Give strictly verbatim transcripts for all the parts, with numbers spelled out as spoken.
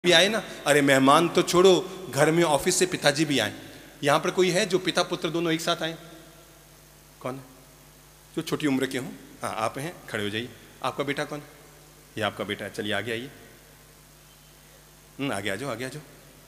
भी आए ना, अरे मेहमान तो छोड़ो, घर में ऑफिस से पिताजी भी आए। यहाँ पर कोई है जो पिता पुत्र दोनों एक साथ आए? कौन है? जो छोटी उम्र के हों? हाँ आप हैं, खड़े हो जाइए। आपका बेटा कौन? ये आपका बेटा है, चलिए आगे आइए। आगे आ जाओ, आगे आ जाओ।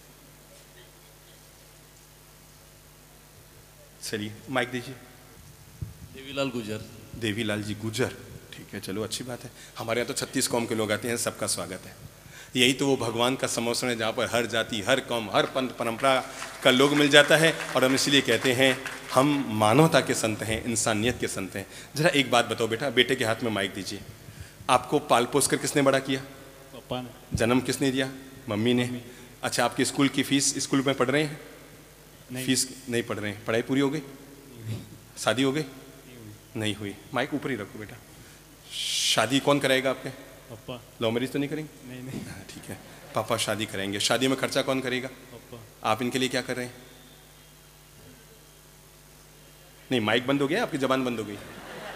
चलिए माइक दीजिए। देवीलाल गुजर। देवीलाल जी गुजर, ठीक है, चलो अच्छी बात है। हमारे यहाँ तो छत्तीस कौम के लोग आते हैं, सबका स्वागत है। यही तो वो भगवान का समोसन है जहाँ पर हर जाति, हर कौम, हर पंथ परंपरा का लोग मिल जाता है। और हम इसलिए कहते हैं हम मानवता के संत हैं, इंसानियत के संत हैं। जरा एक बात बताओ बेटा, बेटे के हाथ में माइक दीजिए। आपको पाल पोस कर किसने बड़ा किया? पापा ने। जन्म किसने दिया? मम्मी ने। अच्छा, आपकी स्कूल की फीस, स्कूल में पढ़ रहे हैं? नहीं। फीस नहीं पढ़ रहे हैं। पढ़ाई पूरी हो गई? शादी हो गई? नहीं हुई। माइक ऊपर ही रखो बेटा। शादी कौन कराएगा आपके? पापा। लव मैरिज तो नहीं करेंगे? नहीं नहीं। ठीक है, पापा शादी करेंगे। शादी में खर्चा कौन करेगा? पापा। आप इनके लिए क्या कर रहे हैं? नहीं, माइक बंद हो गया, आपकी जबान बंद हो गई।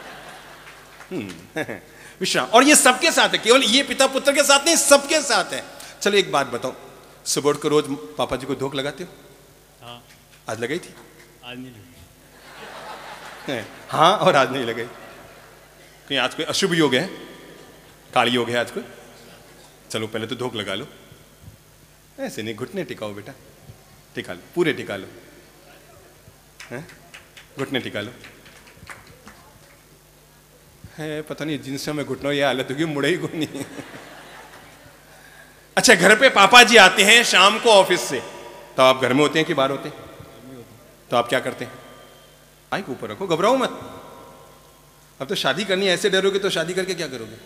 हम्म विश्राम। और ये सबके साथ है, केवल ये पिता पुत्र के साथ नहीं, सबके साथ है। चलो एक बात बताओ, सुबह उठ कर रोज पापा जी को धोख लगाते हो? हाँ। आज लगाई थी? आज नहीं लगी। हाँ, और आज नहीं लगाई। कहीं आज कोई अशुभ योग है, काल योग है आज कोई? चलो पहले तो धोख लगा लो। ऐसे नहीं, घुटने टिकाओ बेटा, टिका लो, पूरे टिका लो, घुटने टिका लो। है पता नहीं जिनसे मैं घुटनों ये हालत होगी, मुड़े ही को नहीं। अच्छा, घर पे पापा जी आते हैं शाम को ऑफिस से, तो आप घर में होते हैं कि बाहर होते हैं? तो आप क्या करते हैं? माइक ऊपर रखो, घबराओ मत। अब तो शादी करनी है, ऐसे डरोगे तो शादी करके क्या करोगे?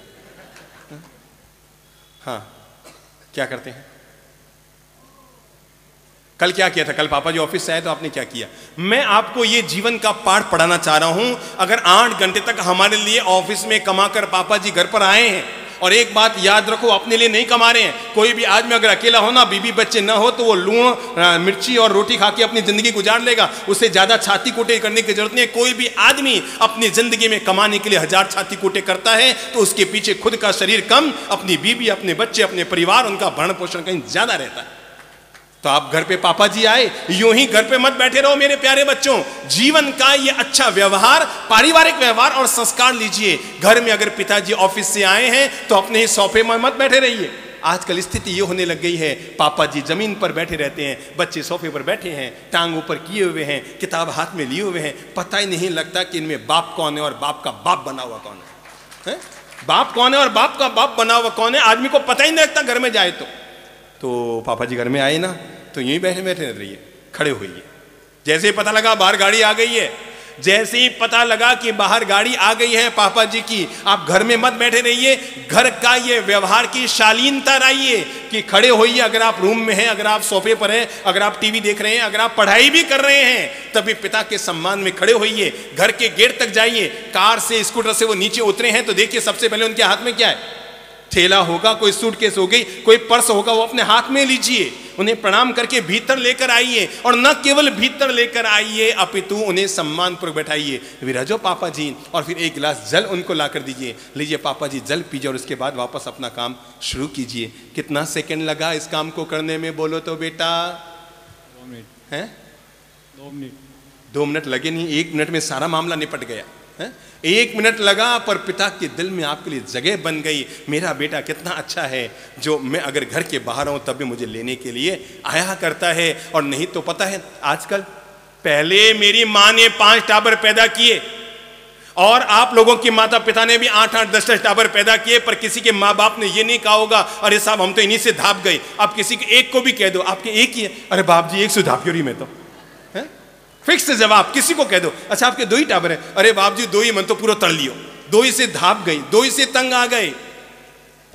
हाँ, क्या करते हैं? कल क्या किया था? कल पापा जी ऑफिस से आए तो आपने क्या किया? मैं आपको ये जीवन का पाठ पढ़ाना चाह रहा हूं। अगर आठ घंटे तक हमारे लिए ऑफिस में कमाकर पापा जी घर पर आए हैं, और एक बात याद रखो, अपने लिए नहीं कमा रहे हैं। कोई भी आदमी अगर अकेला हो ना, बीबी बच्चे ना हो, तो वो लूण मिर्ची और रोटी खा के अपनी जिंदगी गुजार लेगा। उसे ज्यादा छाती कूटे करने की जरूरत नहीं है। कोई भी आदमी अपनी जिंदगी में कमाने के लिए हजार छाती कूटे करता है, तो उसके पीछे खुद का शरीर कम, अपनी बीबी, अपने बच्चे, अपने परिवार, उनका भरण पोषण कहीं ज्यादा रहता है। तो आप घर पे पापा जी आए, यूं ही घर पे मत बैठे रहो मेरे प्यारे बच्चों। जीवन का ये अच्छा व्यवहार, पारिवारिक व्यवहार और संस्कार लीजिए। घर में अगर पिताजी ऑफिस से आए हैं तो अपने ही सोफे में मत बैठे रहिए। आजकल स्थिति ये होने लग गई है, पापा जी जमीन पर बैठे रहते हैं, बच्चे सोफे पर बैठे हैं, टांग ऊपर किए हुए हैं, किताब हाथ में लिए हुए हैं। पता ही नहीं लगता कि इनमें बाप कौन है और बाप का बाप बना हुआ कौन है, है? बाप कौन है और बाप का बाप बना हुआ कौन है, आदमी को पता ही नहीं लगता घर में जाए तो। तो पापा जी घर में आए ना, तो यूं ही बैठे बैठे रहिए, खड़े होइए। जैसे ही पता लगा बाहर गाड़ी आ गई है, जैसे ही पता लगा कि बाहर गाड़ी आ गई है पापा जी की, आप घर में मत बैठे रहिए। घर का ये व्यवहार की शालीनता रहिए कि खड़े होइए। अगर आप रूम में हैं, अगर आप सोफे पर हैं, अगर आप टीवी देख रहे हैं, अगर आप पढ़ाई भी कर रहे हैं, तभी पिता के सम्मान में खड़े होइए। घर के गेट तक जाइए, कार से, स्कूटर से वो नीचे उतरे हैं तो देखिए सबसे पहले उनके हाथ में क्या है? थैला होगा, कोई सूटकेस हो गई, कोई पर्स होगा, वो अपने हाथ में लीजिए। उन्हें प्रणाम करके भीतर लेकर आइए, और न केवल भीतर लेकर आइए अपितु उन्हें सम्मान पर बैठाइए। विराजो पापा जी, और फिर एक गिलास जल उनको लाकर दीजिए। लीजिए पापा जी, जल पीजिए, और उसके बाद वापस अपना काम शुरू कीजिए। कितना सेकंड लगा इस काम को करने में, बोलो तो बेटा? दो मिनट हैं? दो मिनट दो मिनट लगे नहीं, एक मिनट में सारा मामला निपट गया है? एक मिनट लगा, पर पिता के दिल में आपके लिए जगह बन गई। मेरा बेटा कितना अच्छा है, जो मैं अगर घर के बाहर हूं तब भी मुझे लेने के लिए आया करता है। और नहीं तो पता है आजकल, पहले मेरी माँ ने पांच टाबर पैदा किए, और आप लोगों की माता पिता ने भी आठ आठ दस दस टाबर पैदा किए, पर किसी के माँ बाप ने ये नहीं कहा होगा अरे साहब हम तो इन्हीं से धाप गए। आप किसी के एक को भी कह दो, आपके एक ही है, अरे बाप जी एक से धाप क्यों? मैं तो फिक्स जवाब। किसी को कह दो, अच्छा आपके दो ही टाबर है, अरे बाप जी दो ही, मन तो पूरा तल लियो, दो ही से धाप गई, दो ही से तंग आ गए।